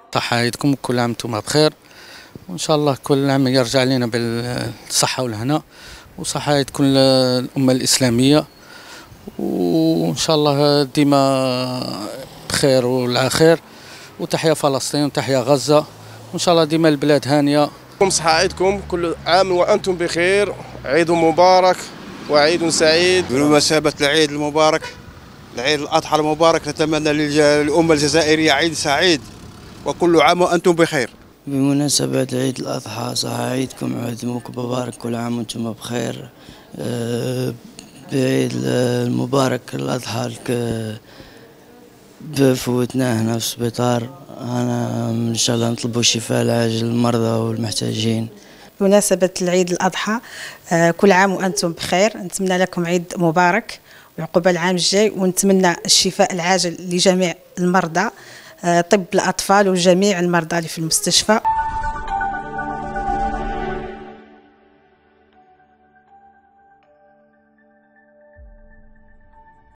تحياتكم وكل عام وانتم بخير، وان شاء الله كل عام يرجع لنا بالصحه والهنا وصحه كل الامه الاسلاميه، وان شاء الله ديما بخير وعلى خير. وتحيا فلسطين وتحيا غزه، وان شاء الله ديما البلاد هانيه. صحة عيدكم، كل عام وأنتم بخير، عيد مبارك وعيد سعيد. بمناسبة العيد المبارك، العيد الأضحى المبارك، نتمنى للأمة الجزائرية عيد سعيد وكل عام وأنتم بخير. بمناسبة عيد الأضحى، صح عيدكم عيد مبارك، كل عام وأنتم بخير. بعيد المبارك الأضحى بفوتناه هنا في السبيطار، أنا إن شاء الله نطلبوا الشفاء العاجل للمرضى والمحتاجين. بمناسبة العيد الأضحى، كل عام وأنتم بخير، نتمنى لكم عيد مبارك وعقب العام الجاي، ونتمنى الشفاء العاجل لجميع المرضى، طب الأطفال وجميع المرضى اللي في المستشفى.